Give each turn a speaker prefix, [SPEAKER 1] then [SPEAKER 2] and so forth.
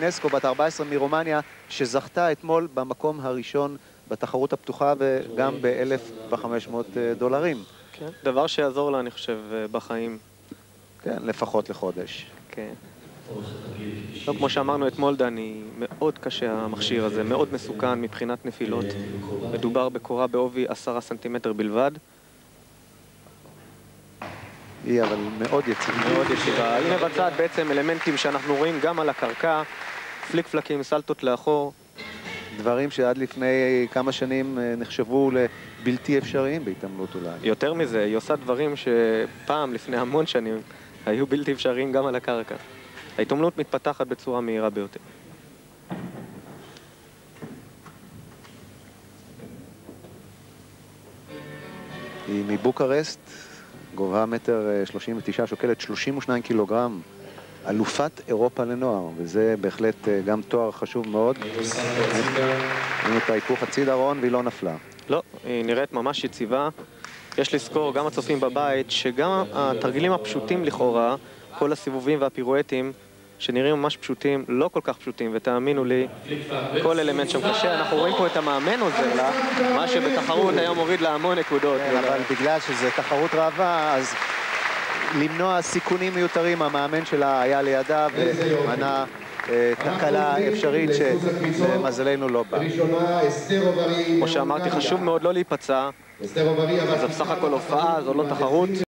[SPEAKER 1] אגנסקו, בת 14 מרומניה, שזכתה אתמול במקום הראשון בתחרות הפתוחה וגם ב$1,500.
[SPEAKER 2] כן, דבר שיעזור לה, אני חושב, בחיים.
[SPEAKER 1] כן, לפחות לחודש.
[SPEAKER 2] כן. טוב, כמו שאמרנו אתמול, דני, מאוד קשה המכשיר הזה, מאוד מסוכן מבחינת נפילות. מדובר בקורה בעובי 10 סנטימטר בלבד.
[SPEAKER 1] היא אבל מאוד יציבה.
[SPEAKER 2] מאוד יציבה. היא מבצעת בעצם אלמנטים שאנחנו רואים גם על הקרקע, פליק פלקים, סלטות לאחור.
[SPEAKER 1] דברים שעד לפני כמה שנים נחשבו לבלתי אפשריים בהתעמלות אולי.
[SPEAKER 2] יותר מזה, היא עושה דברים שפעם, לפני המון שנים, היו בלתי אפשריים גם על הקרקע. ההתעמלות מתפתחת בצורה מהירה ביותר.
[SPEAKER 1] היא מבוקרסט, גובה 1.39 מטר, שוקלת 32 קילוגרם, אלופת אירופה לנוער, וזה בהחלט גם תואר חשוב מאוד. ראינו את ההיפוך הצידה רון והיא לא נפלה.
[SPEAKER 2] לא, היא נראית ממש יציבה. יש לזכור, גם הצופים בבית, שגם התרגילים הפשוטים לכאורה, כל הסיבובים והפירואטים, שנראים ממש פשוטים, לא כל כך פשוטים, ותאמינו לי, כל אלמנט שם קשה. אנחנו רואים פה את המאמן עוזר לה, מה שבתחרות היום מוריד לה המון נקודות.
[SPEAKER 1] אבל בגלל שזה תחרות רעבה, אז למנוע סיכונים מיותרים, המאמן שלה היה לידה ומנע תקלה אפשרית שמזלנו לא בא.
[SPEAKER 2] כמו שאמרתי, חשוב מאוד לא להיפצע. זה בסך הכל הופעה, זו לא תחרות.